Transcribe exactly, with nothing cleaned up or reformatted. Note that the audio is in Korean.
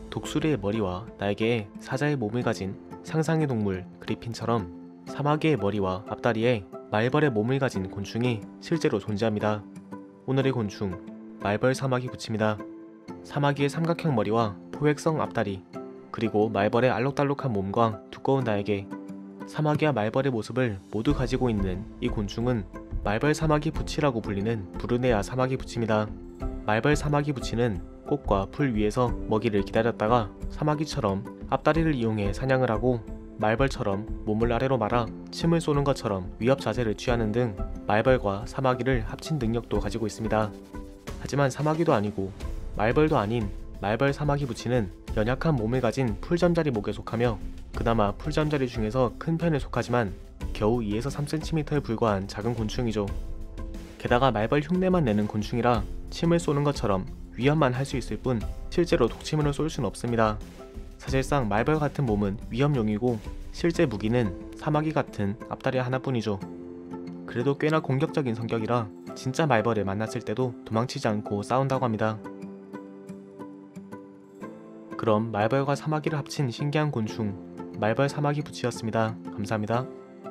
독수리의 머리와 날개에 사자의 몸을 가진 상상의 동물 그리핀처럼 사마귀의 머리와 앞다리에 말벌의 몸을 가진 곤충이 실제로 존재합니다. 오늘의 곤충, 말벌 사마귀 부치입니다. 사마귀의 삼각형 머리와 포획성 앞다리, 그리고 말벌의 알록달록한 몸과 두꺼운 날개, 사마귀와 말벌의 모습을 모두 가지고 있는 이 곤충은 말벌 사마귀 부치라고 불리는 부르네아 사마귀 부치입니다. 말벌 사마귀 부치는 꽃과 풀 위에서 먹이를 기다렸다가 사마귀처럼 앞다리를 이용해 사냥을 하고 말벌처럼 몸을 아래로 말아 침을 쏘는 것처럼 위협 자세를 취하는 등 말벌과 사마귀를 합친 능력도 가지고 있습니다. 하지만 사마귀도 아니고 말벌도 아닌 말벌 사마귀 부치는 연약한 몸을 가진 풀잠자리 목에 속하며 그나마 풀잠자리 중에서 큰 편에 속하지만 겨우 이에서 삼 센티미터에 불과한 작은 곤충이죠. 게다가 말벌 흉내만 내는 곤충이라 침을 쏘는 것처럼 위협만 할 수 있을 뿐 실제로 독침으로 쏠 수는 없습니다. 사실상 말벌 같은 몸은 위협용이고 실제 무기는 사마귀 같은 앞다리 하나뿐이죠. 그래도 꽤나 공격적인 성격이라 진짜 말벌을 만났을 때도 도망치지 않고 싸운다고 합니다. 그럼 말벌과 사마귀를 합친 신기한 곤충, 말벌 사마귀 부치였습니다. 감사합니다.